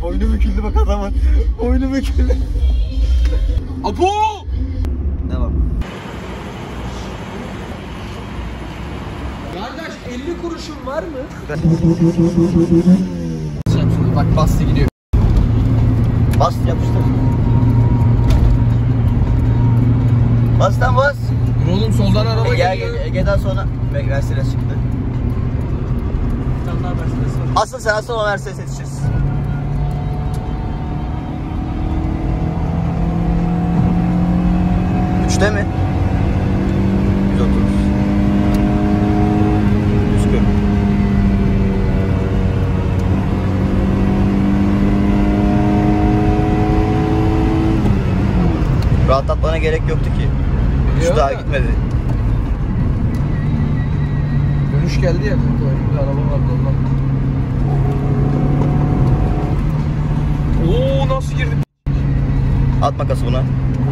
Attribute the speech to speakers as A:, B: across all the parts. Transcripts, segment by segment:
A: Boynu büküldü bak adamın. Boynu büküldü.
B: Apo!
A: Devam.
B: Kardeş 50 kuruşun var mı?
A: Bak bastı gidiyor. Bas yapıştır. Bas lan bas.
B: Dur oğlum soldan araba geliyor.
A: Ege'den sonra Mercedes çıktı.
C: Bir tane daha Mercedes var.
A: Asıl sen asıl o Mercedes yetişiriz. Üçte mi? 130. 140. Rahatlatmana gerek yoktu ki. Hiç daha gitmedi.
B: Dönüş geldi ya. Bir araba vardı ondan. Oo nasıl girdi?
A: At makası buna.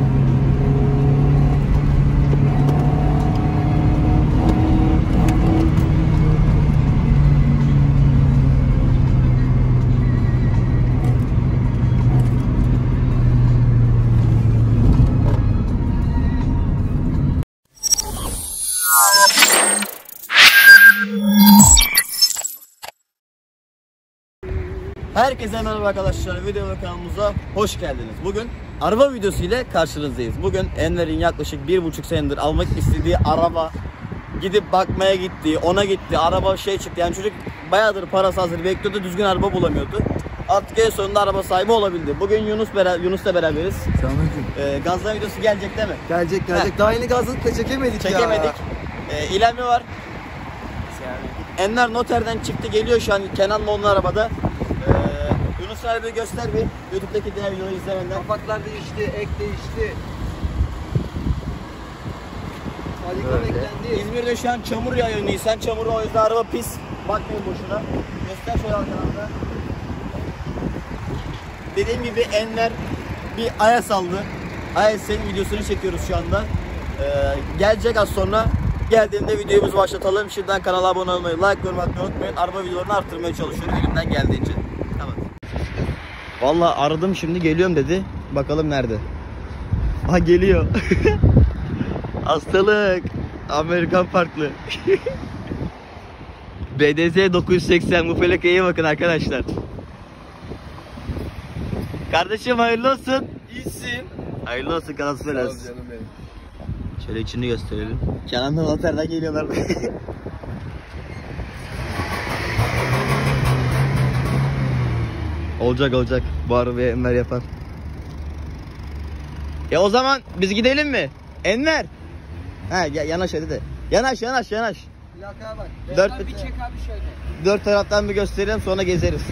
A: Herkese merhaba arkadaşlar, video kanalımıza hoş geldiniz. Bugün araba videosu ile karşınızdayız. Bugün Enver'in yaklaşık 1,5 senedir almak istediği araba, gidip bakmaya gitti, ona gitti, araba çıktı. Yani çocuk bayağıdır parası hazır bekliyordu, düzgün araba bulamıyordu. Artık en sonunda araba sahibi olabildi. Bugün Yunus'la beraberiz.
C: Selamünaleyküm.
A: Gazlama videosu gelecek değil mi?
C: Gelecek. Daha yeni gazladık da çekemedik ya.
A: İlhami var. Enver noterden çıktı, geliyor şu an Kenan Moğol'un arabada. Yunus abi göster bir YouTube'daki diğer videoları izlemenden.
C: Kapaklar değişti, ek değişti. Alikon eklendi.
A: İzmir'de şu an çamur yağıyor, Nisan çamuru, o yüzden araba pis. Bakmayın boşuna. Göster şöyle arkadan. Dediğim gibi Enver bir Ayas aldı. Ayas'ın videosunu çekiyoruz şu anda. Gelecek az sonra. Geldiğinde videomuzu başlatalım. Şimdiden kanala abone olmayı, like, yorum atmayı unutmayın. Araba videolarını arttırmaya çalışıyorum elimden geldiğince. Tamam. Vallahi aradım, şimdi geliyorum dedi. Bakalım nerede? Ha geliyor. Hastalık. Amerikan farklı. BDZ 980, bu felakeye bakın arkadaşlar. Kardeşim hayırlı olsun.
B: İyisin.
A: Hayırlı olsun, kanası
B: Sağ ol
A: felası.
B: canım benim.
A: Şöyle içini gösterelim. Kenan'dan noterden geliyorlar. Olacak. Bu arabayı Enver yapar. O zaman biz gidelim mi? Enver. Yanaş hadi de. Yanaş.
C: Plakaya bak.
A: Dört,
C: Bir çek abi şöyle.
A: dört taraftan bir gösterelim, sonra gezeriz.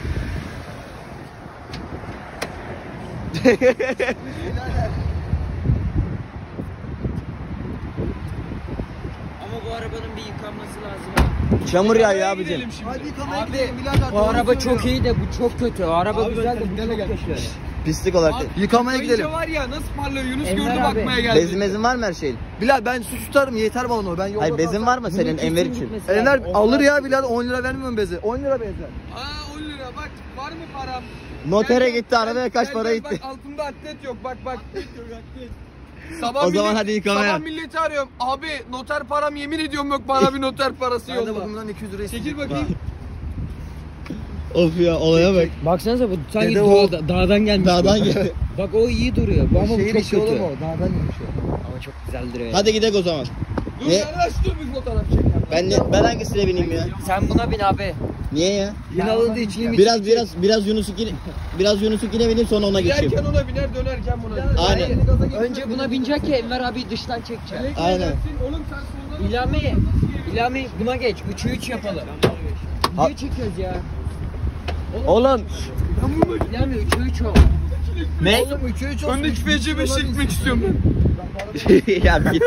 C: Ama bu arabanın bir yıkanması lazım.
A: Çamur yağıyor abicim.
C: Hadi yıkamaya gidelim birader. Bu araba çok iyi de bu çok kötü. O araba abi güzel de bu çok kötü.
A: Pislik olarak.
C: Yıkamaya gidelim.
B: Var ya nasıl parlıyor, Yunus
C: Enver
B: gördü
C: abi.
B: bakmaya geldi.
A: Bezin var mı her şeyin?
C: Bilal ben su tutarım, yeter bana o. Ben yolda
A: Hayır, bezin var mı senin Enver için?
C: Enver alır ya Bilal, 10 lira vermiyorum bezi. 10 lira bezi.
B: 10 lira bak, var mı param?
A: Notere
B: Gel,
A: gitti, arabaya kaç
B: gel,
A: para
B: gel,
A: gitti?
B: Bak altında atlet yok, bak. Sabah
A: O zaman hadi yıkamaya.
B: Sabah milleti arıyorum. Abi noter param, yemin ediyorum yok, bana bir noter parası
C: Ben de
B: yolla.
C: bakımdan 200 lira
B: Çekil
C: istedim.
B: bakayım.
A: Of ya, olaya bak.
D: Baksanıza bu sanki
C: Dede o.
D: dağdan gelmiş.
A: Dağdan geldi.
D: Bak o iyi duruyor. Ama bu
C: Şehir
D: çok
C: işi olur
D: kötü.
C: mu? Dağdan yemiş o.
D: Ama çok güzel duruyor.
A: Hadi gidelim o zaman.
B: Dur
A: Ne?
B: yanaş, dur bir fotoğraf çekelim.
A: Ben hangisine bineyim ya?
D: Sen buna bin abi.
A: Niye ya?
C: Bin alındığı için
A: Biraz Yunus'unkine bineyim, sonra ona geçeyim.
B: Giderken ona biner, dönerken buna.
A: Aynen.
D: Önce buna binecek ki Enver abi dıştan çekecek.
A: Aynen.
B: Oğlum sen soldan
D: İlhami buna geç. 3'ü 3 yapalım.
A: Ha-
D: Niye çekiyoruz ya?
A: Oğlum.
D: İlhami 3'ü 3 ol.
A: Ne?
C: Oğlum 3'e 3 olsun.
B: öndeki FC5 çekmek istiyorum ben.
A: Ya git.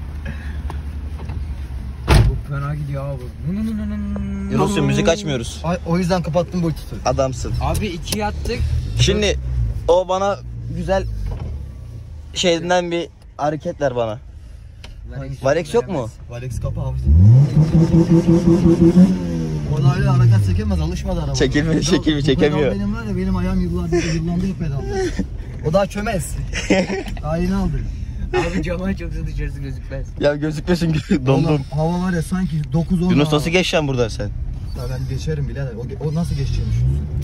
D: Çok fena gidiyor abi.
A: Yunus'un müzik açmıyoruz.
C: Ay, o yüzden kapattım Bluetooth'u.
A: Adamsın.
D: Abi 2 attık.
A: Şimdi o bana güzel şeyinden bir hareket ver bana. Varex yok mu?
C: Varex kapı abi.
A: O da öyle hareket çekemez, alışmadı araba.
C: Çekemiyor.
A: Benim var ya, benim ayağım yıllandı bu pedalda. O daha çömez. Daha yeni aldı.
D: Abi cama çok dışarısı gözükmez.
C: Ya gözükmesin dondum.
A: Oğlum, hava var ya sanki 9-10.
C: Yunus nasıl geçeceksin buradan sen?
A: Ya ben geçerim birader. O nasıl geçeceğimiş?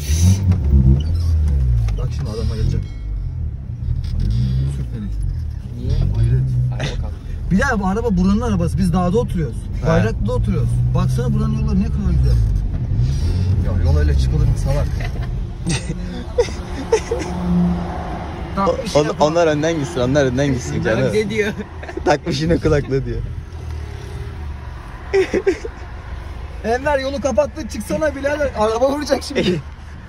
A: Bak şimdi adama gelecek. Sürt beni.
D: Niye?
A: Hayret.
D: Araba kalktı.
A: Birader bu araba buranın arabası. Biz dağda oturuyoruz. Bayraklı'da oturuyoruz. Baksana buranın yolları ne kadar güzel. Ya yol öyle çıkılır mı salak?
C: Onlar önden gitsin, canım.
D: Ne diyor?
C: Takmış yine kulaklığı diyor.
A: Enver yolu kapattı, çıksana birader. Araba vuracak şimdi.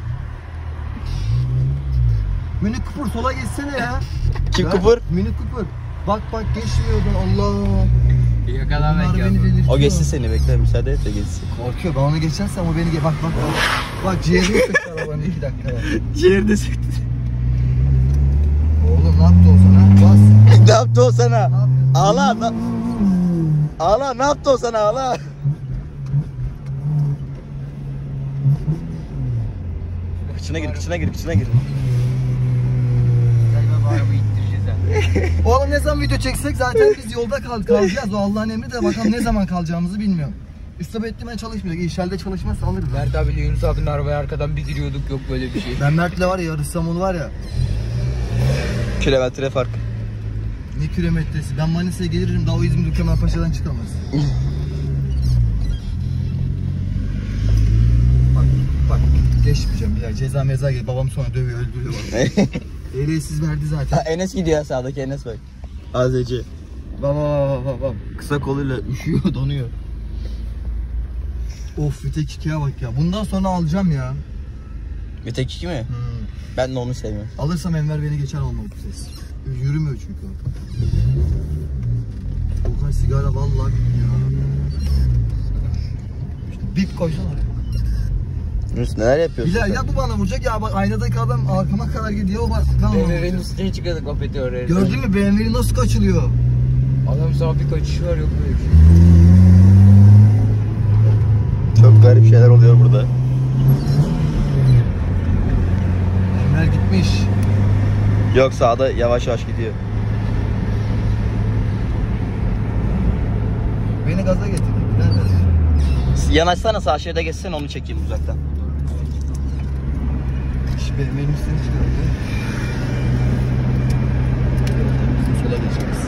A: Mini Cooper sola geçsene ya.
C: Kim
A: Ya,
C: Cooper?
A: Mini Cooper. Bak geçmiyordun Allah.
D: Yakala
A: Bunlar
D: ben
A: beni
D: geldim.
A: delirtiyor.
C: O geçsin seni, bekle, müsaade et de geçsin.
A: Korkuyor, ben onu geçersem o beni bak. Bak ciğerimi sıktı arabanın 2 dakikaya.
C: Ciğerde sıktı.
A: Oğlum ne yaptı o sana? Bas.
C: Ne yaptı o sana?
A: Ne yaptı?
C: Ağla, ne yaptı o sana, ağla. Kıçına gir.
D: Galiba bu arabayı ittireceğiz ha.
A: Oğlum ne zaman video çeksek zaten biz yolda kalacağız. O Allah'ın emri de bakalım ne zaman kalacağımızı bilmiyorum. Üstüme ettiğime çalışmıyor. İnşallah çalışmazsa alırız.
D: Mert abiyle Yunus abinin arabaya arkadan bir giriyorduk, yok böyle bir şey.
A: Ben Mert'le var ya, yarışsam onu var ya.
C: Kilometre fark.
A: Ne kilometresi? Ben Manisa'ya gelirim, daha o İzmir Kemalpaşa'dan çıkamaz. Bak geçmeyeceğim ya, ceza meza gel, babam sonra dövüyor, öldürüyor bana. Ehliyetsiz verdi zaten.
C: Enes gidiyor ya, sağdaki Enes bak. Azeci.
A: Bak.
C: Kısa koluyla üşüyor, donuyor.
A: Of Vitek 2'ye bak ya, bundan sonra alacağım ya.
C: Bir tek 2 mi? Ben de onu sevmiyorum.
A: Alırsam Enver beni geçer olmalı bu ses. Yürümüyor çünkü o. Okan sigara vallahi ya. İşte bip koysana oraya.
C: Yunus neler yapıyorsun?
A: Bilal ya bu bana vuracak ya, bak aynadaki adam arkama kadar gidiyor, bak ben ona
D: BMW'nin
A: vuracağım.
D: üstüne çıkıyorduk opeti oraya.
A: Gördün mü BMW'nin nasıl kaçılıyor?
D: Adam sana bir kaçışı var, yok böyle bir şey.
C: Çok garip şeyler oluyor burada.
A: Enver gitmiş.
C: Yok, sağda yavaş gidiyor.
A: Beni gaza getirdi. Nerede?
C: Yanaşsana, sağ şeride geçsene, onu çekeyim uzaktan.
A: Şimdi BMW'nin üstüne çıkardı. Sola geçeriz.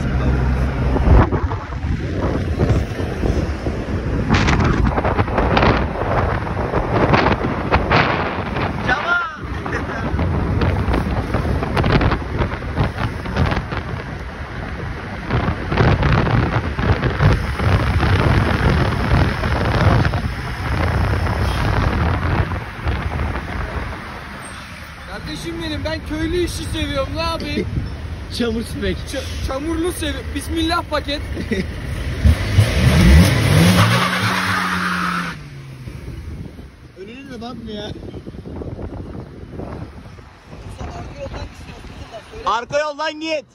B: Kardeşim benim, ben köylü işi seviyorum, ne yapayım?
C: Çamur süpek.
B: Çamurlu seviyorum. Bismillah paket.
A: Önüne de bakmıyor ya.
C: Arka yoldan git.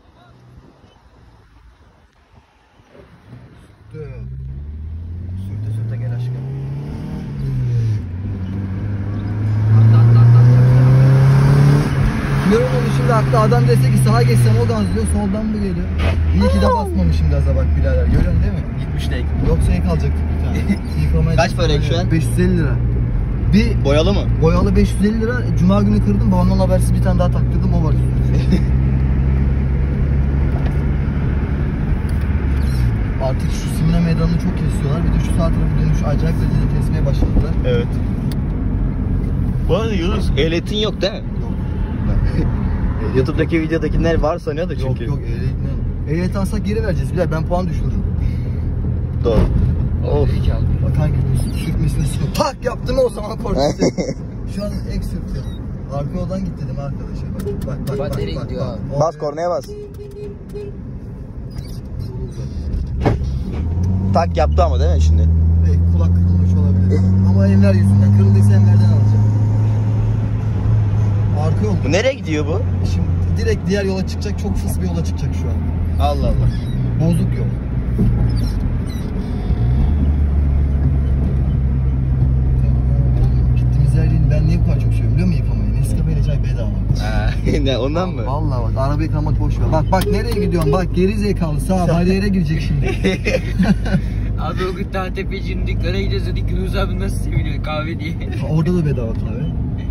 A: Sürte gel aşkım. Diyorum onu şimdi, hatta adam dese ki sağa geçsem o gazlıyor, soldan mı geliyor? İyi ki de basmamışım gaza bak birader, görüyorsun değil mi?
C: Gitmiş de.
A: Yoksa kalacaktık bir tane. Yıkamaya
C: Kaç para şu an?
A: 550 lira. Bir
C: Boyalı mı?
A: boyalı 550 lira. Cuma günü kırdım, babamdan habersiz bir tane daha taktırdım, o var üstünde. Artık şu Simna meydanını çok kesiyorlar. Bir de şu sağ tarafı dönüş acayip derecede kesmeye başladılar.
C: Evet. Bu arada Yunus, ehliyetin yok değil mi? YouTube'daki videodakiler var sanıyor da çünkü.
A: Yok ehliyet alsak geri vereceğiz. Bilal, ben puan düşürürüm.
C: Doğru.
D: Of. İyi ki aldım.
A: Bak hangi sürtmesine sonra tak yaptım, o zaman korktu. Şu an ek sürtüyorum. Arka yoldan git dedim arkadaşa.
D: Bak nereye gidiyor abi?
C: Bas, kornaya bas. Tak yaptı ama değil mi şimdi?
A: Kulak kırılmış olabilir. Ama Enver yüzünden. Kırıldıysa Enver'den alacağım. Arka yol.
C: Bu nereye gidiyor bu?
A: Şimdi direkt diğer yola çıkacak. Çok fıs bir yola çıkacak şu an.
C: Allah Allah.
A: Bozuk yol. bedava. Ne ondan mı?
E: Vallahi bak araba yıkamak boş ver. Bak nereye gidiyorsun? Bak geri zekalı sağ bariyere girecek şimdi.
C: Abi o gün Tahtepeci'nin dükkana gidiyoruz dedik Yunus abi nasıl seviniyor kahve diye.
E: Orada da bedava kahve.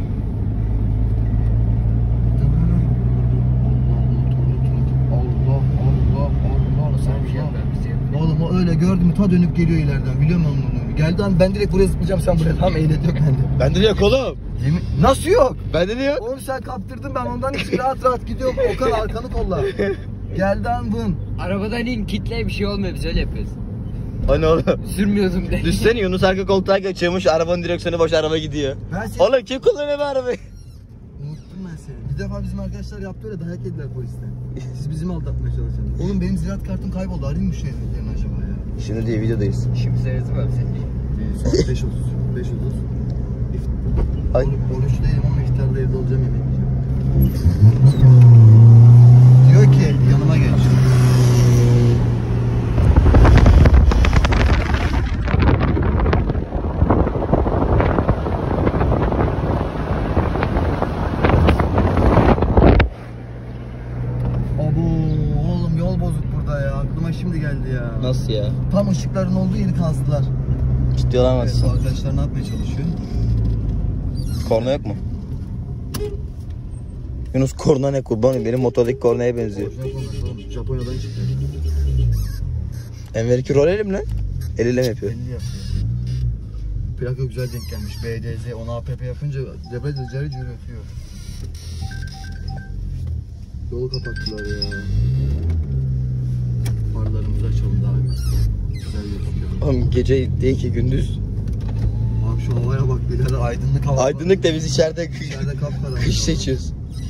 E: Oğlum o öyle gördüm ta dönüp geliyor ileriden biliyor musun onu? Geldi an ben direkt buraya zıplayacağım sen buraya tam ehliyet yok bende.
A: Bende de yok oğlum.
E: Nasıl yok?
A: Bende de yok.
E: Oğlum sen kaptırdın ben ondan için rahat gidiyorum. Okan arkanı kolla. Geldi an bun.
C: Arabadan in kitle bir şey olmuyor biz öyle yapıyoruz.
A: Hani oğlum?
C: Sürmüyordum de.
A: Düşsene Yunus arka koltuğa geçiyormuş, arabanın direksiyonu boş, araba gidiyor.
E: Ben seni...
A: Oğlum kim kullanıyor bu arabayı?
E: Unuttum ben seni. Bir defa bizim arkadaşlar yaptı öyle dayak yediler polisten. Siz bizim aldatmaya çalışıyorsunuz. Oğlum benim ziraat kartım kayboldu. Arayayım mı müşterilerini acaba ya?
A: Şimdi diye videodayız.
C: Şimdi seyredim abi seni.
E: Saat 5.30. 5.30.
A: Ay.
E: Oruçluyum ama iftarda evde olacağım yemek yiyeceğim. Diyor ki yanıma geç. Oğlum yol bozuk burada ya. Aklıma şimdi geldi ya.
A: Nasıl ya?
E: Tam ışıkların olduğu yeri kazdılar.
A: Ciddi olamazsın.
E: Evet, arkadaşlar ne yapmaya çalışıyor?
A: Korna yok mu? Yunus korna ne kurbanım? Benim motordaki kornaya benziyor.
E: Japonya'dan çıktı.
A: Enver'inki rol elim lan. Eliyle mi yapıyor?
E: Belli yapıyor. Plaka güzel denk gelmiş. BDZ, ona APP yapınca debriyaj cari cari ötüyor. Yolu kapattılar ya. Farlarımızı açalım daha güzel gözüküyor.
A: Oğlum gece değil ki gündüz.
E: Abi şu havaya bak birader aydınlık hava.
A: Aydınlık da biz içeride
E: kapkaranlık.
A: kış seçiyoruz.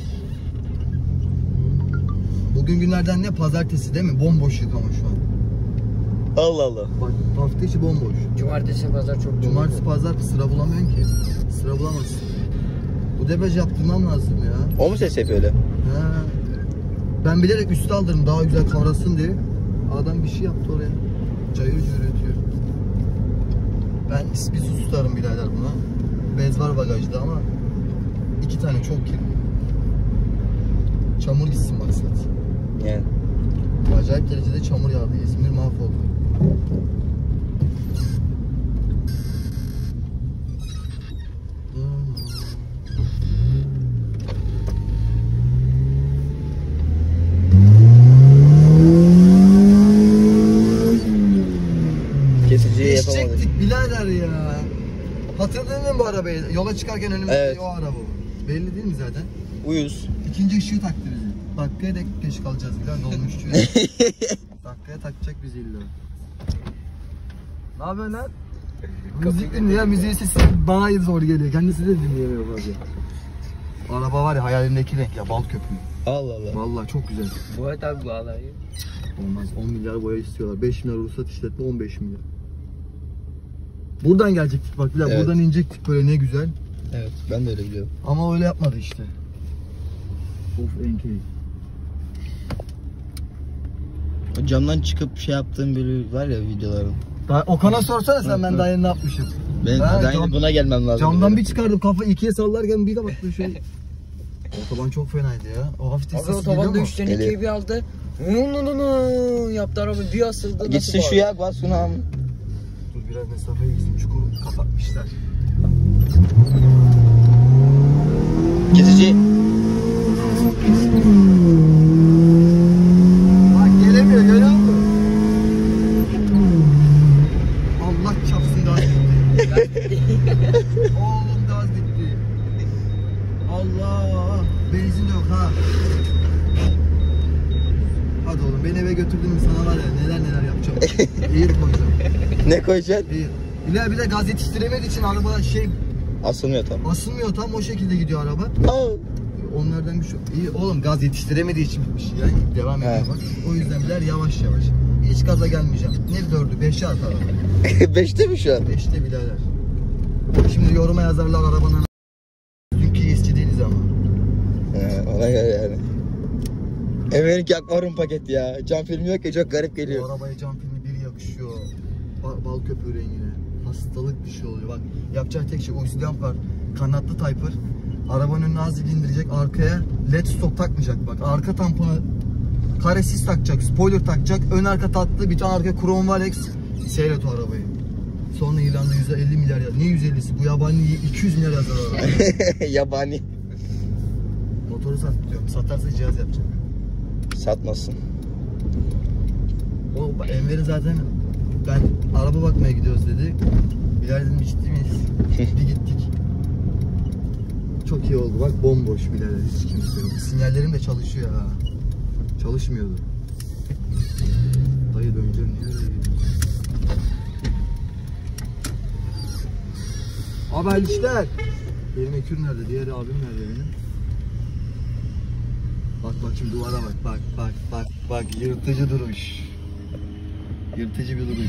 E: Bugün günlerden ne? Pazartesi değil mi? Bomboşluk ama şu an.
A: Allah Allah.
E: Bak hafta içi bomboş.
C: Cumartesi pazar çok
E: Cumartesi pazar sıra bulamıyorsun ki. Sıra bulamazsın. Bu debriyaj yaptırmam lazım ya.
A: O mu ses yapıyor öyle?
E: Ha. Ben bilerek üstü aldırdım daha güzel kavrasın diye. Adam bir şey yaptı oraya. Cayır cayır ötüyor. Ben bir su tutarım birader buna. Bez var bagajda ama 2 tane çok kirli. Çamur gitsin maksat.
A: Yani.
E: Acayip derecede çamur yağdı. İzmir mahvoldu.
A: Kesiciyi yapamadık.
E: Geçecektik birader ya. Hatırladın mı bu arabayı? Yola çıkarken önümüzde
A: Evet.
E: o araba. Belli değil mi zaten?
A: Uyuz.
E: İkinci ışığı taktı bizi. Dakikaya da geç kalacağız birader. Dolmuşçu. Dakikaya takacak bizi illa. Ne yapıyorsun lan? Müzik dinliyor ya. Müziğin sesi bana zor geliyor. Kendisi de dinleyemiyor bazen. Araba var ya hayalimdeki renk ya. Bal köpüğü.
A: Allah Allah.
E: Vallahi çok güzel.
C: Bu tabi bu alayı.
E: Olmaz. 10 milyar boya istiyorlar. 5 milyar ruhsat işletme 15 milyar. Buradan gelecektik bak bile.
A: Evet.
E: Buradan inecektik böyle ne güzel.
A: Evet ben de öyle biliyorum.
E: Ama öyle yapmadı işte. Of enkey.
A: O camdan çıkıp şey yaptığım böyle var ya videoların.
E: Okan'a sorsana sen ben daha yeni ne yapmışım.
A: Ben daha yeni buna gelmem lazım.
E: Camdan bir çıkardım kafa ikiye sallarken bir de baktım şey. Otoban çok fenaydı ya. O hafif
C: Abi
E: sesi geliyor
C: otobanda
E: mu?
C: 3'ten
A: Geliyor.
C: 2'ye bir aldı. Yaptı araba bir asıldı.
A: Gitsin şu ya bas şunu am.
E: Dur biraz mesafeye gitsin çukuru kapatmışlar.
A: Kesici.
E: Bak gelemiyor görüyor musun? Allah çapsın gaz bitti. Oğlum gaz bitti. Allah. Benzin yok ha. Hadi oğlum beni eve götürdün mü sana var ya neler yapacağım. Eğir koyacağım.
A: Ne koyacaksın?
E: Eğir. Bir de gaz yetiştiremediği için araba
A: Asılmıyor tam.
E: basılmıyor tam o şekilde gidiyor araba.
A: Aa.
E: Onlardan bir şey. İyi oğlum gaz yetiştiremediği için bitmiş. Yani devam ediyor bak. O yüzden biler yavaş. Hiç gaza gelmeyeceğim. Ne 4'ü 5'e at araba.
A: 5'te mi şu an?
E: 5'te birader. Şimdi yoruma yazarlar arabanın dünkü eski değiliz ama.
A: Ona göre yani. Emel'inki akvaryum paket ya. Cam filmi yok ya çok garip geliyor.
E: Bu arabaya cam filmi bir yakışıyor. Bal köpüğü rengine. Hastalık bir şey oluyor. Bak yapacak tek şey o lamp var. Kanatlı Typer. Arabanın önüne azıcık indirecek, arkaya led stop takmayacak bak. Arka tampona karesiz takacak, spoiler takacak, ön arka tatlı, bir tane arka Chrome Valex. Seyret o arabayı. Sonra İrlanda 150 milyar yazar. Ne 150'si? Bu yabani 200 milyar yazar araba.
A: Yabani.
E: Motoru sat diyorum. Satarsa cihaz yapacak.
A: Satmasın.
E: O Enver'in zaten ben araba bakmaya gidiyoruz dedi. Bilal dedim ciddi miyiz? Bir gittik. Çok iyi oldu bak, bomboş Bilal, hiç kimse yok. Sinyallerim de çalışıyor ha. Çalışmıyordu. Dayı döneceğim diyor da gidiyor. Abi hayırlı işler. Benim Ekür nerede? Diğer abim nerede benim? Bak şimdi duvara bak. Yırtıcı duruş. Yırtıcı bir duruş.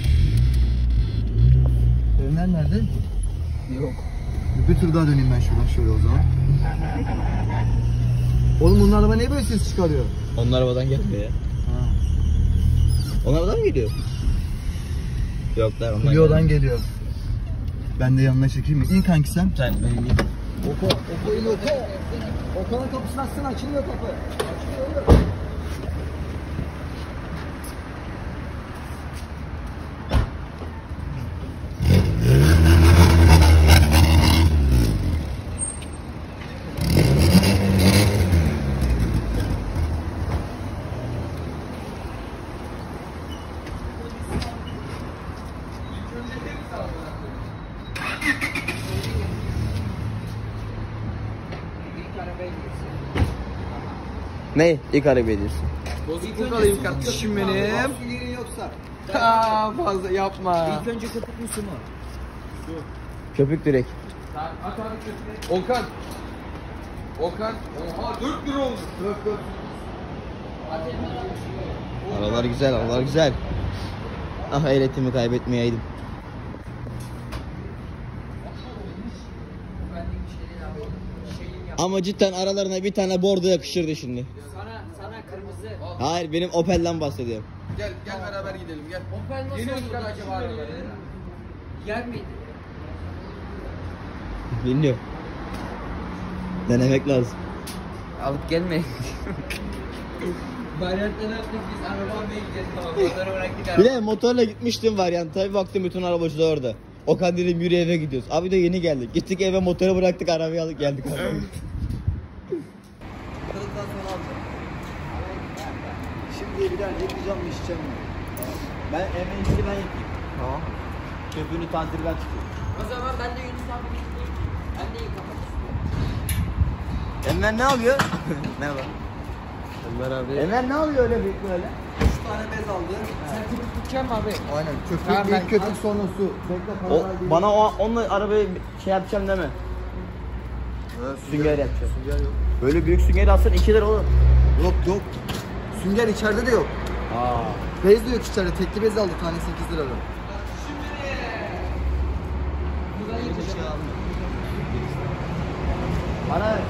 E: Önler nerede? Yok. Bir tur daha döneyim ben şuradan şöyle o zaman. Oğlum bunun araba niye böyle ses çıkarıyor?
A: Onun arabadan gelmiyor ya.
E: Ha.
A: Onun arabadan mı geliyor? Yok lan ondan
E: Clio'dan geliyor. Ben de yanına çekeyim mi? İn kanki sen.
A: Sen benim gibi.
E: Oku in oku. Okan'ın kapısını açsana, açılıyor kapı. Açılıyor.
A: Ne? İlk araba ediyorsun.
B: Bozukluk alayım kardeşim benim.
E: Fasulyenin yoksa.
B: Aa, fazla yapma.
C: İlk önce köpük mü su mu?
A: Köpük direkt.
B: Okan. Oha 4 lira oldu.
A: Arabalar güzel, arabalar güzel. Ah, ehliyetimi kaybetmeyeydim. Ama cidden aralarına bir tane bordo yakışırdı şimdi.
C: Sana kırmızı.
A: Hayır, benim Opel'den bahsediyorum.
B: Gel beraber gidelim gel.
C: Opel nasıl
B: Yeni
C: olurdu
B: çıkan
C: acaba arabaları? Yer miydi?
A: Bilmiyorum. Denemek lazım.
C: Alıp gelmeyin. Varyanttan attık biz araba almaya gideceğiz tamam. Motoru bıraktık araba.
A: Bir de motorla gitmiştim varyanta. Bir baktım bütün arabacılar orada. Okan dedim yürü eve gidiyoruz. Abi de yeni geldik. Gittik eve, motoru bıraktık, arabayı alıp geldik.
E: Şimdi bir daha yapacağım mı, içeceğim mi?
A: Ben emeğini ben yapayım.
E: Tamam.
A: Köpüğünü tantiri ben çıkıyorum.
C: O zaman ben de Yunus abi gideyim. Ben de yıkamak istiyorum.
A: Enver ne yapıyor? Merhaba.
B: Enver abi.
A: Enver ne yapıyor öyle büyük böyle?
E: 3 tane bez aldı.
C: Sen köpük tutacak mı abi?
E: Aynen. Köpük,
C: Tamam, ben-
E: ilk köpük sonra su. Bekle
A: O,
E: karar değil.
A: bana onunla arabayı şey yapacağım deme. Sünger yapacağım.
E: Sünger yok.
A: Böyle büyük sünger alsan 2 lira olur.
E: Yok. Sünger içeride de yok. Bez de yok içeride. Tekli bez aldı, tane 8 lira.
A: Bana ver.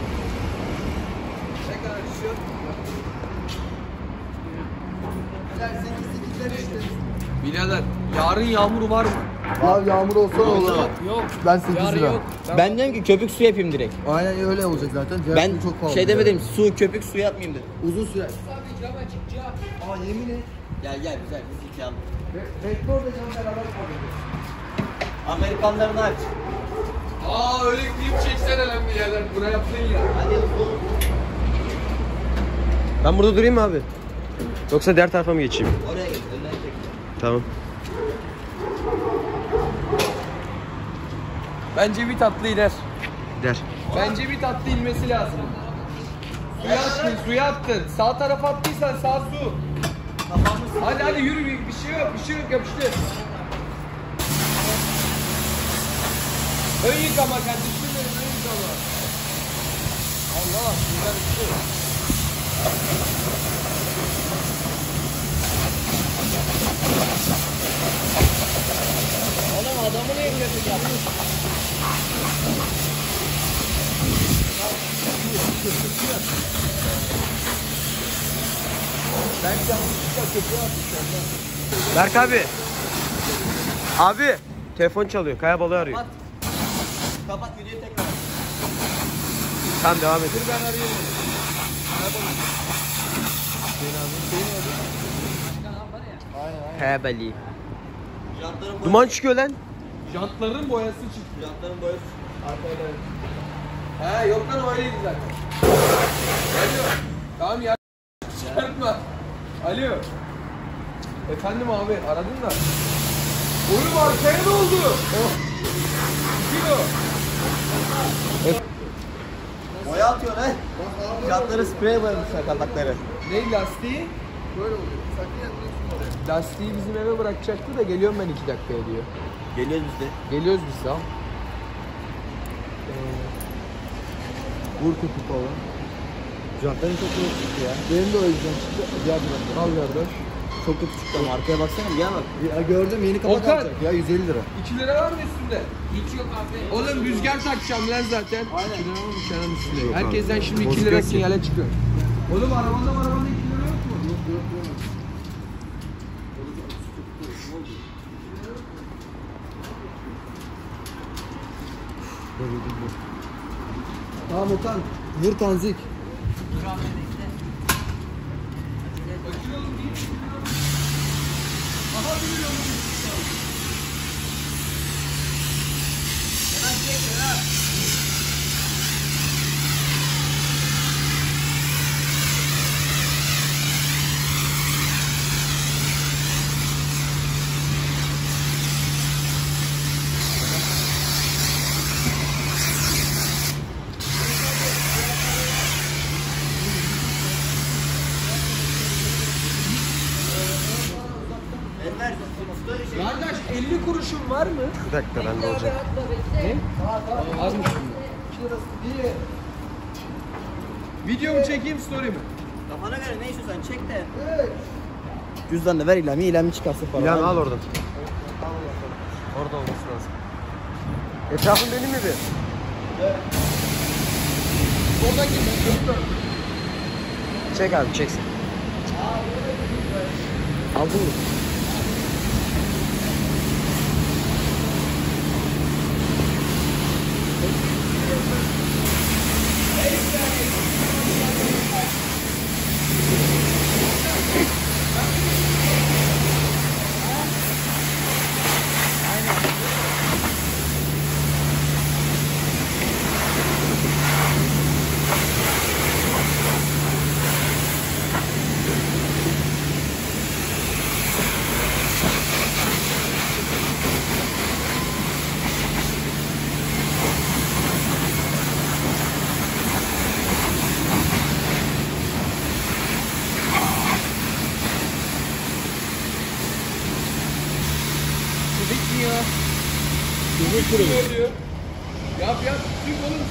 B: Birader yarın yağmur var mı?
E: Abi yağmur olsa ne olur?
C: Yok.
E: Ben 8
C: Yarın
E: lira.
C: yok.
A: Ben diyorum ki köpük su yapayım direkt.
E: Aynen öyle olacak zaten. Diğer
A: Ben
E: türlü çok pahalı.
A: şey demedim, su köpük su yapmayayım dedim.
E: Uzun sürer.
C: Abi cam açık cam.
E: Aa yemin et.
A: Gel güzel biz iki aldık.
E: Bekle orada canım, beraber kalıyoruz.
A: Amerikanların aç.
B: Aa öyle klip çeksene lan birader. Buna yaptın ya.
A: Hadi oğlum.
F: Ben burada durayım mı abi? Yoksa diğer tarafa mı geçeyim?
A: Oraya gel, önden çek.
F: Tamam.
B: Bence bir tatlı iner.
F: Gider.
B: Bence bir tatlı inmesi lazım. Suya attın. Sağ tarafa attıysan sağ su. Hadi yürü, bir şey yok yapıştır. Ön yıkama kardeşim benim, ön yıkama. Allah güzel bir şey.
A: Oğlum adamı ne yapacağım?
F: Berk abi. Abi. Telefon çalıyor. Kaya balığı arıyor.
A: Kapat videoyu tekrar.
F: Tamam devam et.
B: Dur ben arıyorum.
F: Hebeli.
A: Jantların
F: Duman çıkıyor lan.
B: Jantların boyası çıktı.
A: Jantların boyası.
B: He yok lan öyleydi zaten. Alo. Tamam ya. Çıkartma. Alo. Efendim abi aradın da. Oğlum arkaya ne oldu? Oh. Kilo.
A: Boya atıyor ne? Jantları sprey boyamışlar kaldakları.
B: Ne lastiği?
E: Böyle oluyor. Sakın yapmıyorsun oraya.
B: Lastiği bizim eve bırakacaktı da geliyorum ben 2 dakikaya diyor.
A: Geliyoruz biz de.
B: Geliyoruz biz tamam.
E: Vur kutu falan. Jantların çok kötü çıktı ya. Benim de o yüzden çıktı. Gel bir al kardeş.
A: Çok kötü çıktı ama arkaya baksana gel bak.
E: Ya gördüm yeni kapak
B: Okan.
E: alacak ya 150 lira.
B: 2 lira var mı üstünde?
C: Hiç yok abi.
B: Oğlum rüzgar takacağım lan zaten. 2 lira var mı şaran üstünde?
E: Yok abi.
B: Herkesten şimdi 2
E: Bozuk
B: lira
E: yok ki.
B: sinyale çıkıyor. Oğlum arabanda 2 lira yok mu?
E: Tamam Okan. Vur tanzik.
A: Enver,
B: Kardeş 50 kuruşun var mı?
F: Bir dakika bende olacak.
B: Ne? Azmış şimdi.
E: 2 lirası diye.
B: Video mu çekeyim story mi?
A: kafana göre ne istiyorsan çek de. Cüzdanını ver ilami çıkarsın falan.
F: İlhan al oradan. Orada olması lazım. Etrafın benim mi bir?
B: Oradan gidiyor.
F: Çek abi çeksin.
E: Aldın mı?
B: Bitmiyor. Bitmiyor diyor. Yap Türk oğlum.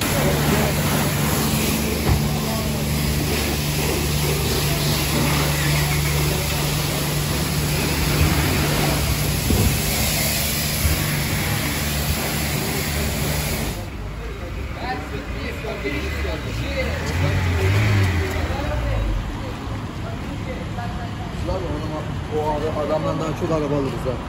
E: Lan o adamdan daha çok araba alırız ha.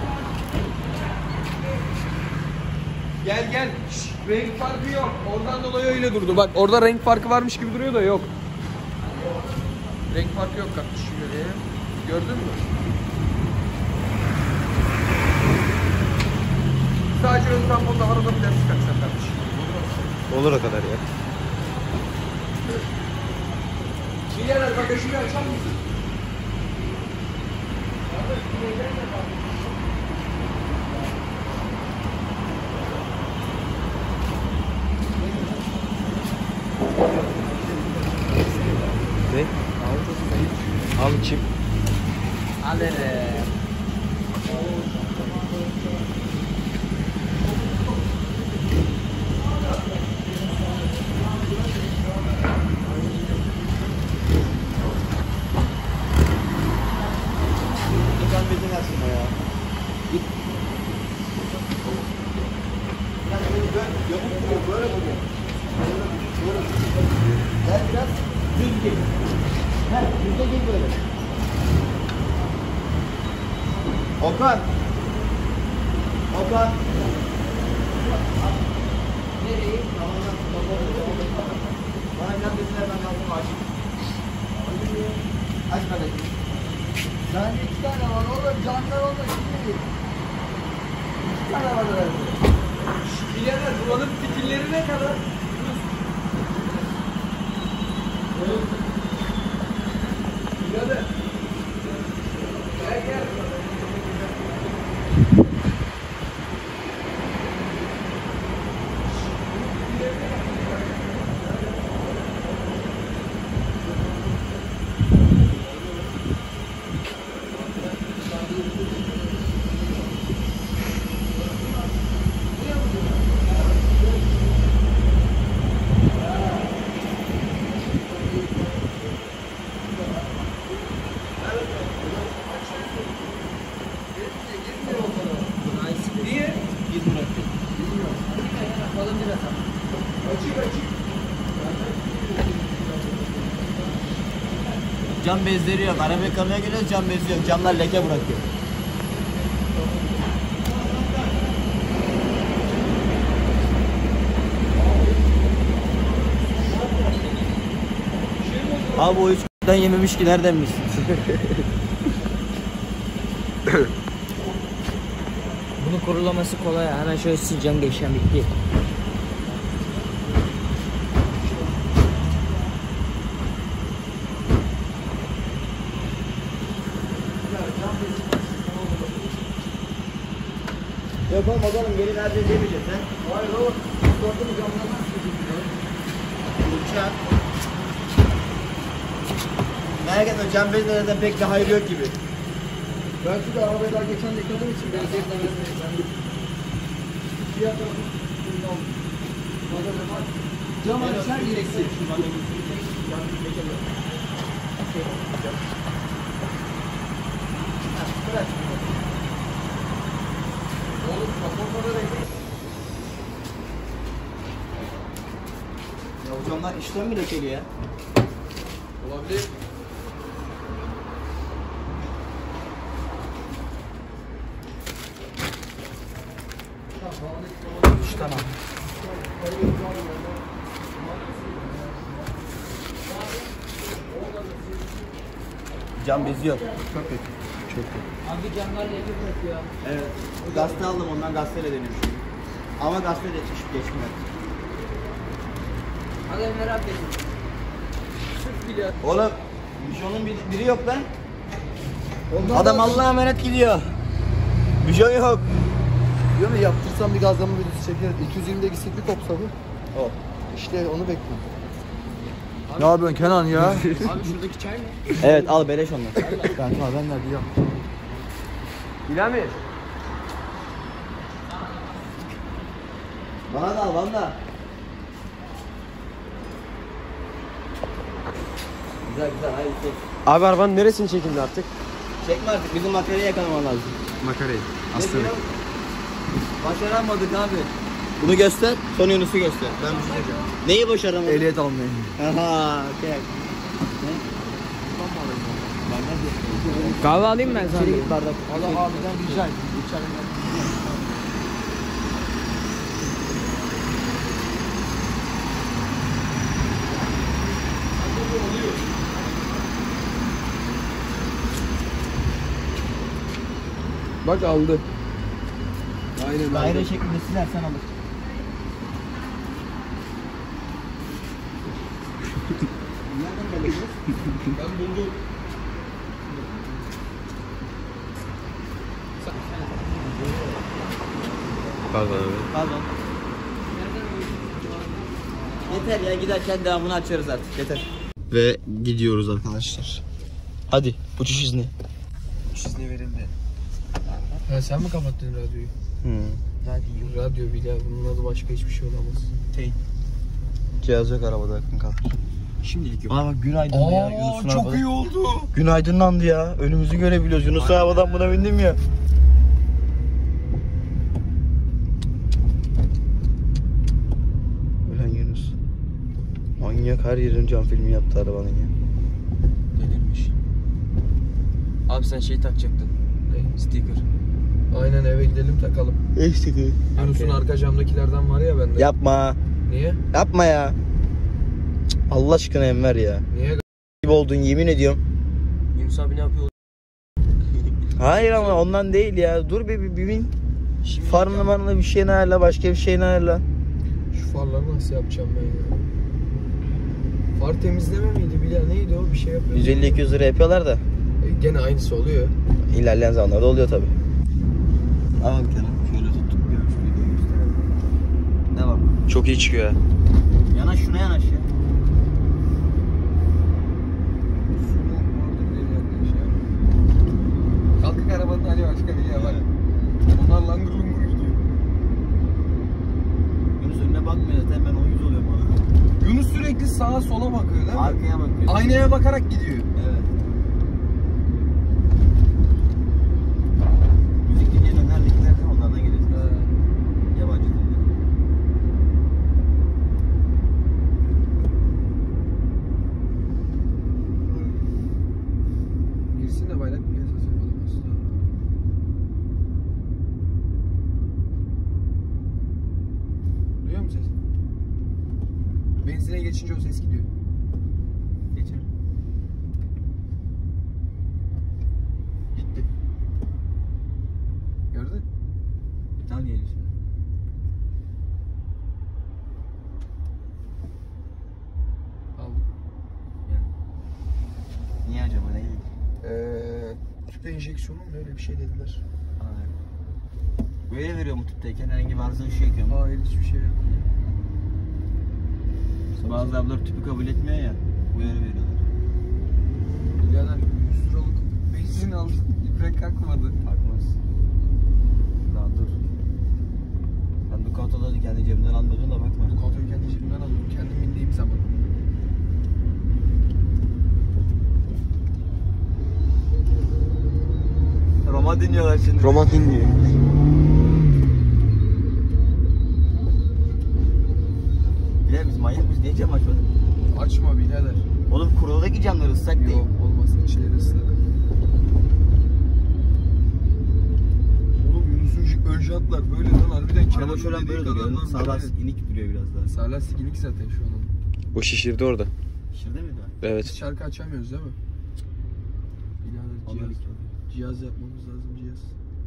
B: Gel. Şşş, renk farkı yok. Oradan dolayı öyle durdu. Bak orada renk farkı varmış gibi duruyor da yok. Renk farkı yok kardeşim böyle. Gördün mü? Sadece ön tamponda arada plastik taksan kardeşim.
F: Olur o kadar ya.
B: Birader bagajını açar mısın?
F: Ne? Al içim.
C: Alırım.
A: Lütfen benzin versin ya. Git. Biraz böyle dön. Yamuk vuruyor. Böyle vuruyor. Böyle. Gel biraz düz gel. Heh, düzde gel böyle. Okan. Okan. Nereye? Bana cam dediler ben kaldım aç. Aç kardeşim.
E: Ben 2 tane var oğlum. Canlar olma şimdi. 2 tane var herhalde.
B: Birader buranın fitilleri ne kadar? Birader. Gel gel. Niye?
A: Biz bıraktık.
B: Açık açık.
A: Cam bezleri yok. Araba yıkamaya gidiyoruz, cam bezi yok. Camlar leke bırakıyor. Abi o 3 k***den yememiş ki nereden bilsin?
C: Bunun kurulaması kolay. Hemen şöyle sileceğim, geçeceğim, bitti.
A: Yapalım bakalım geri nerede demeyeceğiz ha?
E: Hayır oğlum. Korktum camlardan sıkıntı.
A: Uçak. Merak etme cam bezlerinde pek bir hayır yok gibi.
E: Ben çünkü arabayı daha geçen de yıkadığım için ben zevkle vermeyeyim. Cam açar gereksiz.
A: Ya o camlar işten mi lekeli ya?
B: Olabilir.
A: Cam bezi yok. Çok kötü. Çok kötü.
C: Abi camlar leke bırakıyor.
A: Evet. Gazete aldım ondan gazeteyle deniyorum şimdi. Ama gazete de geçmiyor.
C: Hadi merak etme.
A: Oğlum Bijon'un biri yok lan. Adam Allah'a emanet gidiyor. Bijon yok.
E: Diyor mu yaptırsam bir gazlama videosu çeker. 220'de gitsek bir kopsa bu.
A: O.
E: İşte onu bekliyorum. Ne yapıyorsun Kenan ya?
C: Abi şuradaki çay mı?
A: Evet al beleş onlar.
E: Ben nerede ya?
B: İlhami.
A: Bana da al bana da. Güzel güzel haydi çek.
F: Abi arabanın neresini çekildi artık?
A: Çekme artık bizim makarayı yakalaman lazım.
F: Makarayı.
A: Ne diyor? Başaramadık abi. Bunu göster, son Yunus'u göster. Ben bir şey diyeceğim. Neyi başaramadık?
E: Ehliyet almayı.
A: Aha, okey. Ne?
C: Kahve alayım ben sana.
A: İçeri git bardak.
E: Allah abiden rica edeyim.
B: Bak aldı. Aynen
A: Daire şeklinde silersen alır. Nereden geldiniz?
B: Ben buldum.
A: Pardon. Yeter ya giderken devamını açıyoruz artık yeter. Ve gidiyoruz arkadaşlar. Hadi uçuş izni.
F: İzni verildi.
B: Ha, sen mi kapattın radyoyu? Radyo bir daha bunun adı başka hiçbir şey olamaz.
A: Cihaz yok arabada kalk.
F: Şimdilik yok.
A: Aa bak gün aydınlı ya Yunus'un
B: çok
A: arabada.
B: iyi oldu.
A: Gün aydınlandı ya. Önümüzü görebiliyoruz. Yunus'un arabadan buna bindim ya. Ulan Yunus. Manyak her yerin cam filmi yaptı arabanın ya.
F: Delirmiş. Abi sen şeyi takacaktın. Sticker.
B: Aynen eve gidelim takalım.
A: Eksik.
B: Yunus'un arka camdakilerden var ya bende.
A: Yapma.
B: Niye?
A: Yapma ya. Allah aşkına Enver ya.
F: Niye?
A: Gibi oldun yemin ediyorum.
F: Yunus abi ne yapıyor?
A: Hayır ama ondan değil ya. Dur bir bin. Farını marını bir şeyini ayarla, başka bir şeyini ayarla.
F: Şu farları nasıl yapacağım ben ya? Far temizleme miydi Bilal? Neydi o? Bir şey yapıyor.
A: 150-200 lira yapıyorlar da.
F: Gene aynısı oluyor.
A: İlerleyen zamanlarda oluyor tabi. Al bir tane. Şöyle tuttuk. Devam.
D: Çok iyi çıkıyor ya.
A: Yanaş şuna yanaş ya.
B: Kalkık arabanın hali başka bir ya bak. Onlar langur lungur gidiyor.
A: Yunus önüne bakmıyor zaten ben o yüz oluyorum bana.
B: Yunus sürekli sağa sola bakıyor değil mi?
A: Arkaya bakıyor.
B: Aynaya bakarak gidiyor.
A: Evet. Müzik dinleyen önlerdekiler de onlardan geliyor. Yabancı dilde.
B: Girsin de bayrak bir esas yapalım aslında. Duyuyor musun ses? Benzine geçince o ses gidiyor.
A: Geçer. Gitti.
B: Gördün?
A: Tam geliyor şimdi.
B: Aldım.
A: Yani. Niye acaba ne?
B: Tüp enjeksiyonu mu öyle bir şey dediler.
A: Hayır. Böyle veriyor mu tüpteyken herhangi bir arıza bir şey yapıyor mu?
B: Hayır hiçbir şey yok.
A: Bazı abiler tüpü kabul etmiyor ya. Uyarı veriyorlar.
B: Birader 100 liralık benzin aldım. İbrek kalkmadı.
A: Kalkmaz. Daha dur. Ben Ducato'ları kendi cebimden almıyordum da bakma.
B: Ducato'yu kendi cebimden alıyorum. Kendim bindiğim zaman.
A: Roma dinliyorlar şimdi.
F: Roma dinliyor.
A: Bile biz manyak mıyız? Niye cam açmadık?
B: Açma birader.
A: Oğlum kurudaki camlar ıslak değil.
B: Yok olmasın içleri ıslak. Oğlum Yunus'un ön jantlar böyle lan harbiden
A: Araba şöyle
B: dediği
A: böyle duruyor.
B: kadardan
A: Sağ
B: böyle.
A: lastik inik duruyor biraz daha.
B: Sağ lastik inik zaten şu an.
D: O şişirdi orada.
A: Şurada mıydı?
D: Evet.
B: Şarkı açamıyoruz değil mi? Birader cihaz yapmamız lazım cihaz.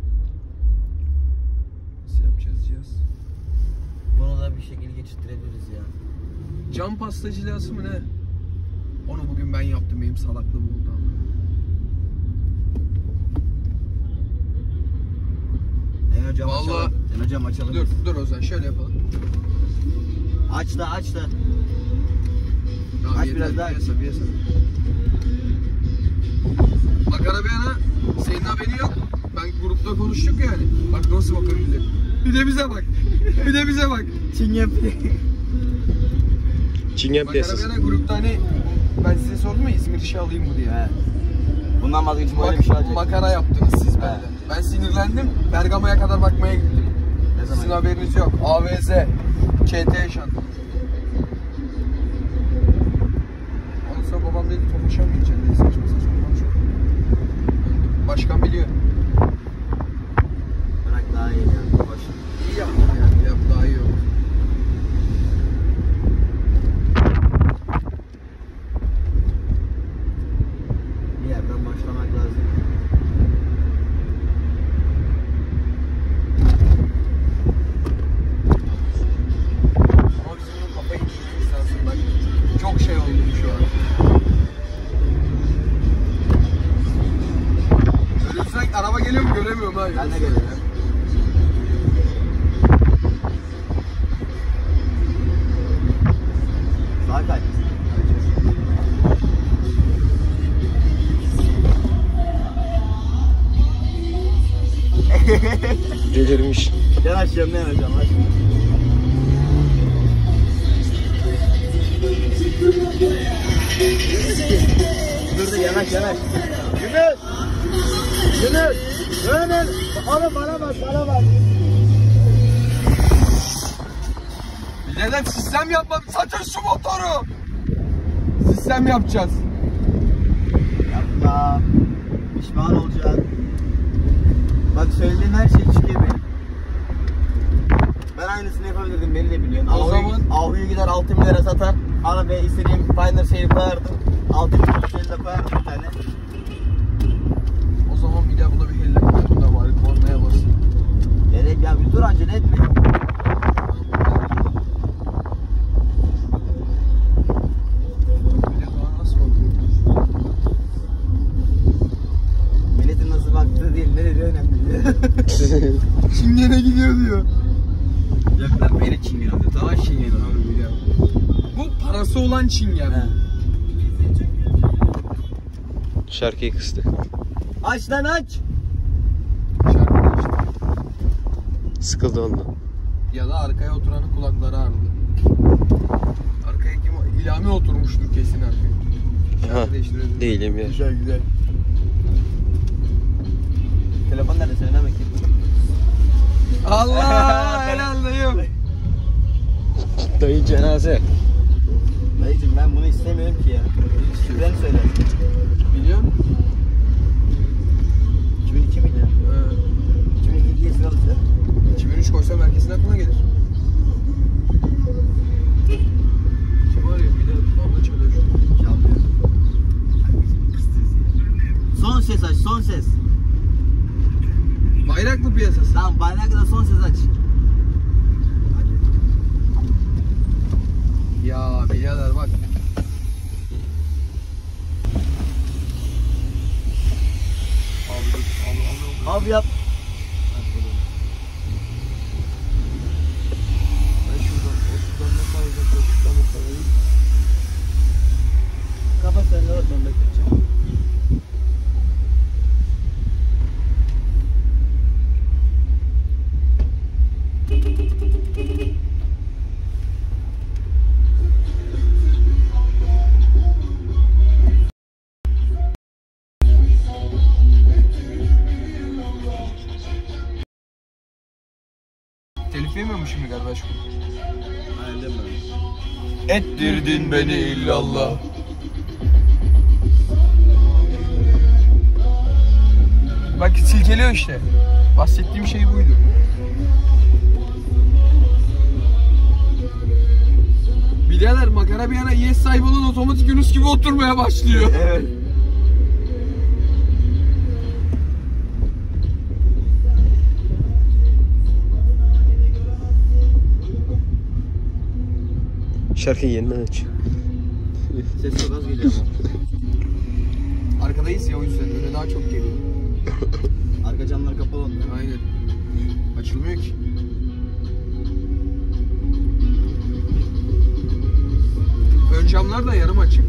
B: Nasıl yapacağız cihaz?
A: Bunu da bir şekilde geçirtirebiliriz ya.
B: Cam pasta cilası mı ne? Onu bugün ben yaptım, benim salaklığım oldu ama.
A: En cam
B: Vallahi-
A: açalım. En cam açalım.
B: Dur Ozan şöyle yapalım.
A: Aç da aç da.
B: Tamam,
A: Aç
B: yeter,
A: biraz daha.
B: bir yasa. Bak arabaya senin haberin yok. Ben grupta konuştuk yani. Bak nasıl bakıyor bize. Bir de bize bak. Bir de bize bak.
A: Çin yapıyor.
D: Çingen
B: Bak
D: piyasası.
B: arabaya grupta hani ben size sordum ya İzmir işi alayım mı diye.
A: He. Bundan vazgeçip böyle bir şey alacak.
B: Makara yaptınız siz benden. Ben sinirlendim. Bergama'ya kadar bakmaya gittim.
A: Ne zaman?
B: Sizin haberiniz yok. AVZ. ÇT yaşandı. Ondan sonra babam dedi Tofaş'a mı gideceksin dedi. Saçma saçma konuşuyor. Başkan biliyor.
A: Bırak daha iyi ya. Boş.
B: İyi yaptın yani. Yap daha iyi oldu.
A: Bir yerden başlamak lazım.
B: Ama bizim bunun kafayı gitmemiz lazım. Bak çok şey oldu şu an. Önümüzden araba geliyor mu göremiyorum ha.
A: Ben de geliyorum. Sağa kay.
D: Delirmiş.
A: Yanaş yanına yanacağım. Aç. Dur yanaş yanaş. Yunus! Yunus! Yunus! Oğlum bana bak.
B: Neden sistem yapmadım? Satın şu motoru. Sistem yapacağız.
A: Yapma. Pişman olacaksın. Bak söylediğin her şey çıkıyor benim. Ben aynısını yapabilirdim, beni de biliyorsun.
B: O zaman-
A: Ahu'yu gider 6 bin lira satar. Arabaya istediğim Pioneer şeyi koyardım. 6 bin lira şeyi de koyardım bir tane.
B: O zaman bir daha buna bir helle koyalım da bari kornaya basayım.
A: Gerek ya, bir dur acele etme.
B: Bir de daha nasıl bakıyor?
A: Milletin nasıl baktığı değil, ne dediği önemli.
B: Çingene gidiyor diyor.
A: Yok lan, beni çingen alıyor. Tamam çingen alıyor.
B: Bu parası olan çingen.
D: Şarkıyı kıstı.
A: Aç lan aç.
B: Şarkı işte.
D: Sıkıldı ondan.
B: Ya da arkaya oturanın kulakları ağrıdı. Arkaya kim? İlhami oturmuştur kesin arkaya.
D: Ha,
B: Şarkı değiştirelim.
D: değilim ya.
A: Güzel güzel. Telefon nerede senin, hemen bakayım.
B: Allah helal dayım.
D: Dayı cenaze.
A: Dayıcım ben bunu istemiyorum ki ya. Şifreni söyle.
B: Biliyor musun?
A: 2002 miydi?
B: He.
A: 2002'ye sıralı size.
B: 2003 koysam herkesin aklına gelir. Kim arıyor? Bir de banda çalıyor şu.
A: Çalıyor. Son ses aç, son ses.
B: Bayraklı piyasası.
A: Tamam, bayrakla son ses aç.
B: Ya birader bak. Abi dur.
A: Abi yap.
B: Ben şuradan 30'dan ne kadar uzaklaşıktan bu kadar iyi.
A: Kapat sen de, ben bekleyeceğim.
B: Telif yemiyormuş şimdi kardeş bu.
A: Aynen
B: Ettirdin beni illallah. Bak silkeliyor işte. Bahsettiğim şey buydu. Birader makara bir yana yes sahibi olan otomatik Yunus gibi oturmaya başlıyor.
A: Evet.
D: Şarkıyı yeniden aç.
A: Ses çok az geliyor ama.
B: Arkadayız ya o yüzden öyle daha çok geliyor.
A: Arka camlar kapalı olmuyor.
B: Aynen. Açılmıyor ki. Ön camlar da yarım açık.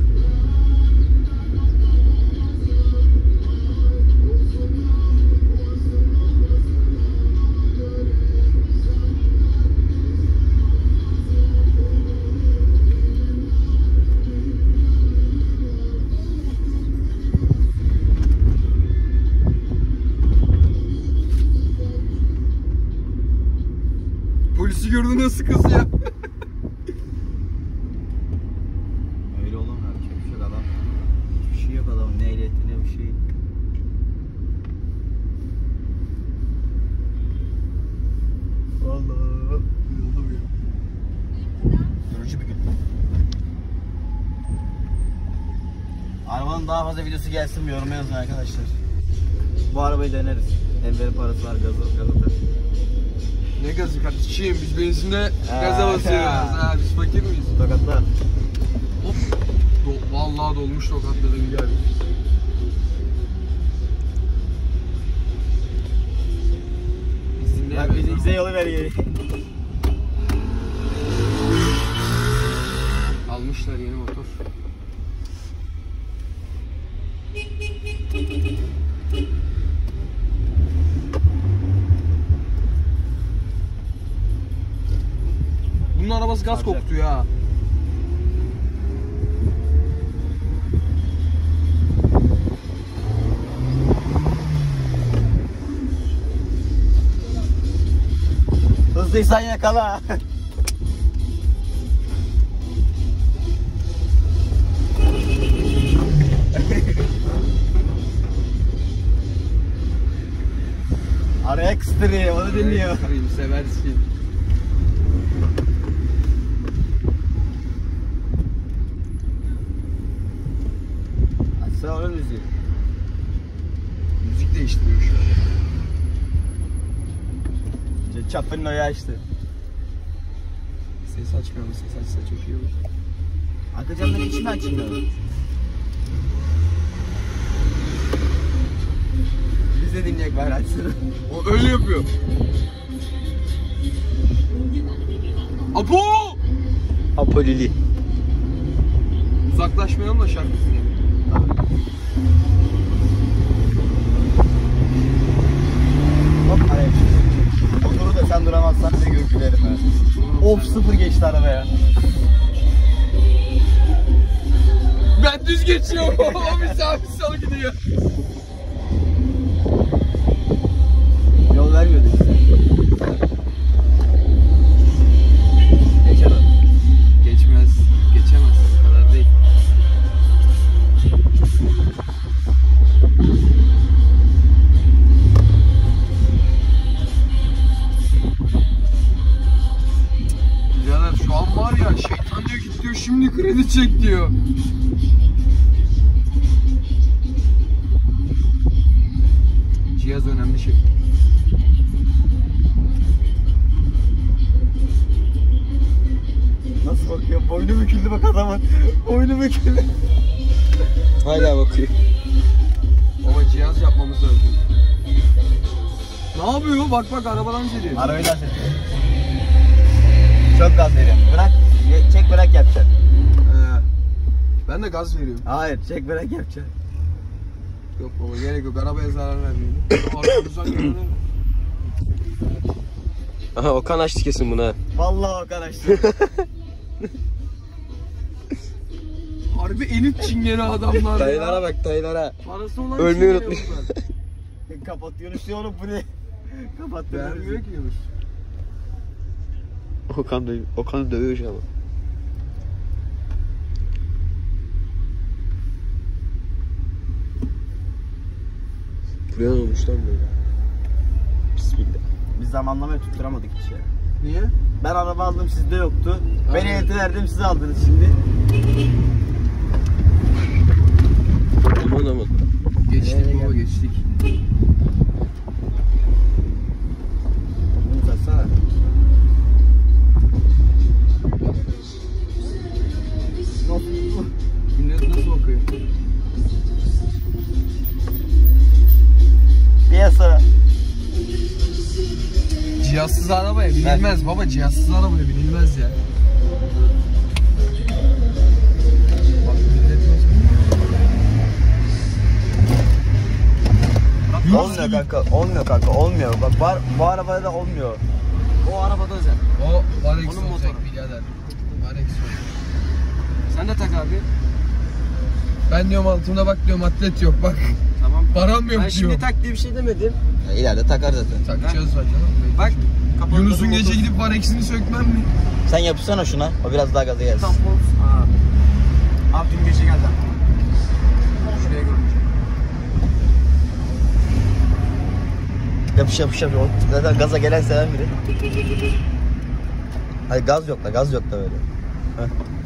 B: Polisi gördü nasıl kız ya.
A: Öyle oğlum, yapacak bir şey yok adam. Hiçbir şey yok adamın, ne ehliyeti ne bir şey.
B: Allah. Yoruldum ya.
A: Yorucu bir gün. Arabanın daha fazla videosu gelsin mi, yoruma yazın arkadaşlar. Bu arabayı deneriz. Enver'in parası var, gazı.
B: Ne gazı kardeşim? Biz benzinle gaza basıyoruz. Ha, biz fakir miyiz?
A: Tokatla.
B: Hop. Vallahi dolmuş tokatladım gel.
A: Bak bize yolu ver geri.
B: Almışlar yeni motor. Bunun arabası gaz
A: Saracak.
B: koktu ya.
A: Hızlıysan yakala. Araya kıstırıyor, onu dinliyor.
B: Seversin.
A: müziği.
B: Müzik değiştiriyor şu an.
A: Çapının oyu açtı.
B: Ses açmıyor mu? Ses açsa çok iyi olur.
A: Arka camları hiç mi açmıyor? Biz de dinleyek bari açsın.
B: O öyle yapıyor. Apo!
D: Apolili.
B: Uzaklaşmayalım da şarkı dinleyelim.
A: Hop araya çık. Motoru da sen duramazsan ne gökülerim ben. Of sıfır geçti arabaya.
B: Ben düz geçiyorum. Bir sağ gidiyor.
A: Yol vermiyordu işte. Geçer o.
B: Geçmez. Geçemez. O kadar değil. Birader şu an var ya şeytan diyor git diyor şimdi kredi çek diyor. Cihaz önemli şey.
A: Nasıl bakıyor? Boynu büküldü bak adamın. Boynu büküldü.
D: Hala bakıyor.
B: Ama cihaz yapmamız lazım. Ne yapıyor? Bak bak arabadan geliyor.
A: Arabayı da seçiyor. Çok gaz veriyorum. Bırak. Çek bırak yapacaksın.
B: Ben de gaz veriyorum.
A: Hayır çek bırak yapacaksın.
B: Yok baba gerek yok. Arabaya zarar vermeyelim. Arkamızdan gelen
D: Aha Okan açtı kesin bunu ha.
A: Vallahi Okan açtı.
B: harbi elit çingene adamlar
D: Dayılara
B: ya.
D: bak dayılara.
B: Parası olan
D: Ölmeyi
B: çingene
D: unutmuş.
B: bunlar.
A: Kapatıyorsun işte oğlum bu ne? Kapatıyorsun.
B: Vermiyor ki Yunus.
D: Okan dövüyor şu an. Buraya ne olmuş lan böyle? Bismillah.
A: Biz zamanlamayı tutturamadık hiç ya.
B: Niye?
A: Ben araba aldım sizde yoktu. Ben
B: Aynen.
A: ehliyeti verdim siz aldınız şimdi.
D: Aman aman.
B: Geçtik baba geçtik.
A: Bunu satsana.
B: Millet nasıl bakıyor?
A: Piyasa.
B: Cihazsız arabaya binilmez baba. Cihazsız arabaya binilmez ya. Bak millet nasıl
A: Olmuyor kanka, olmuyor kanka, olmuyor. Bak bu arabada da olmuyor. O arabada özel.
B: O Varex
A: Onun
B: olacak
A: motoru.
B: birader. Varex olacak.
A: Sen de tak abi.
B: Ben diyorum altımda bak diyorum atlet yok bak.
A: Tamam.
B: Param yok diyor.
A: tak diye bir şey demedim. Ya ileride takar zaten.
B: Takacağız zaten.
A: Bak. kapalı
B: Yunus'un
A: motor.
B: gece gidip Varex'ini sökmem mi?
A: Sen yapışsana şuna. O biraz daha gaza gelsin.
F: Tampon. Abi dün gece geldi.
B: Şuraya görünce.
A: Yapış yapış yapış. O zaten gaza gelen seven biri. Hayır gaz yok da böyle. Heh.